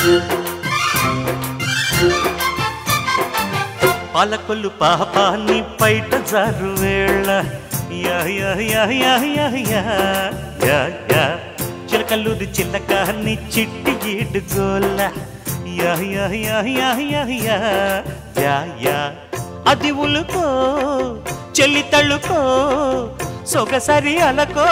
పాలకొల్లు పాపాన్ని పైట జారు వేళ యా యా యా యా యా యా యా యా చిలకల్లూరి చిల్లకాన్ని చిట్టి గీడు గోల యా యా యా యా యా యా యా యా అది ఉలుకో చెల్లి తళ్ళుకో సొగసరి అలకో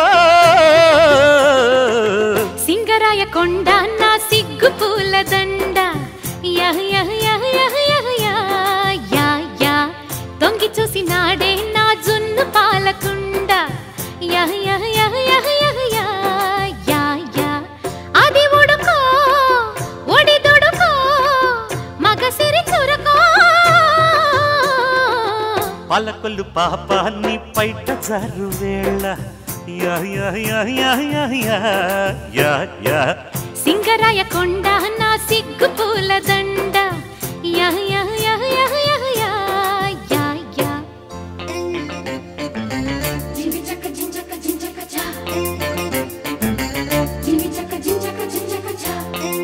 సింగరాయ కొండ నా సిగ్గు పూల దండ యా యా యా యా యా యా యా తొంగి చూసి నాడే నా జున్ను పాలకుండ యా యా యా యా యా యా యా అది ఉడుకో ఒడి దుడుకో మగసిరి చురకో పాలకొల్లు పాపాన్ని పైట జారు వేళ యా యా యా యా యా యా యా యా సింగరాయ కొండ నా సిగ్గు పూల దండ యా యా యా యా యా యా యా యా జింజక జింజక జింజక చా జింజక జింజక జింజక చా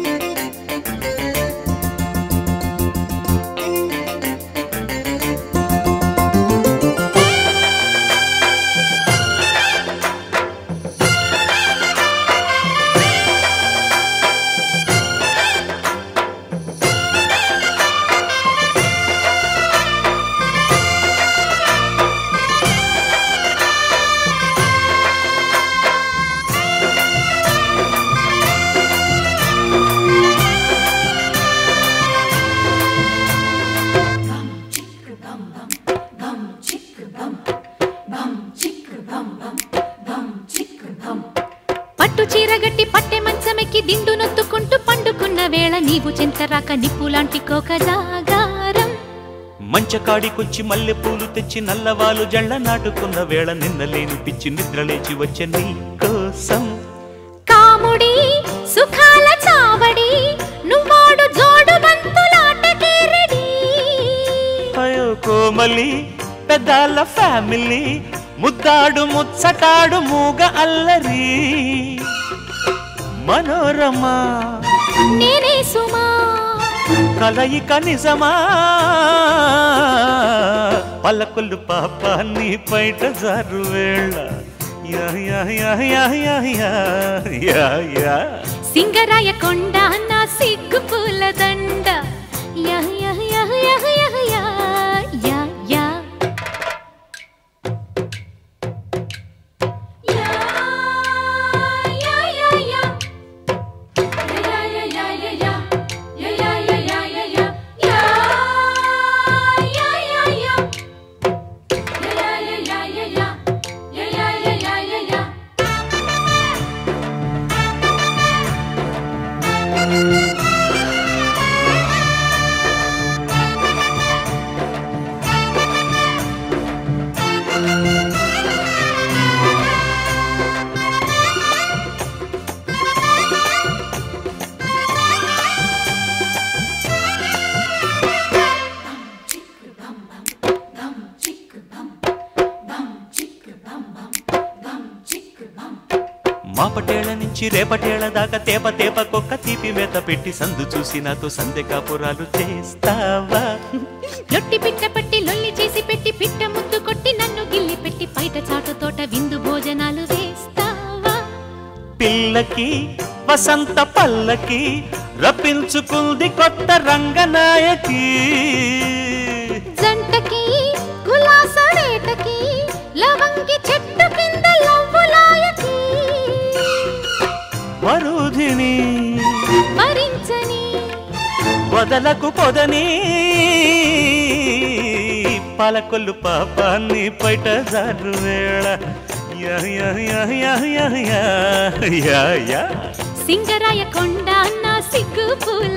పట్టు చీరగట్టి పట్టె మంచమెక్కి దిండు నొత్తుకుంటూ పండుకున్న వేళ నీవు చెంతరాక నిప్పులాంటి కోక జాగారం మంచకాడికొచ్చి మల్లె పూలు తెచ్చి నల్లవాలు జళ్ళ నాటుకున్న వేళ నిన్నలేని పిచ్చి నిద్రలేచి వచ్చే నీ కోసం కాముడి సుఖాల చావడి నువ్వాడు జోడు బంతులాటకే రెడీ అయ్యో కోమలి పెద్దాల ఫ్యామిలీ ముద్దాడు ముచ్చటాడు మూగ అల్లరి మనోరమా నేనే సుమా కలయిక నిజమా పల్లకొల్లు పాపాన్ని పైట జారు వేళ యా యా యా యా యా యా యా యా సింగరాయ కొండ నా సిగ్గు పూల దండ యా యా యా యా యా యా యా యా మాపటేళ్ల నుంచి రేపటేళ్ల దాకా తేప తేప కొక్క తీపి మేత పెట్టి సందు చూసి నాతో సందె కాపురాలు చేస్తావా లొట్టి పిట్ట పట్టి లొల్లి చేసి పెట్టి పిట్ట ముద్దు కొట్టి నన్ను గిల్లి పెట్టి బయట చాటు తోట విందు భోజనాలు వేస్తావా పిల్లకి వసంత పల్లకి రప్పించుకుంది కొత్త రంగనాయకి జంటకి గులాసరేటకి లవంగి చెట్టు కింద లవ్వులాయకి వరుధిని భరించని వదలకు పొదని పాలకొల్లు పాపాన్ని పైట జారు వేళ యా యా యా యా యా యా యా యా సింగరాయ కొండ నా సిగ్గు పూల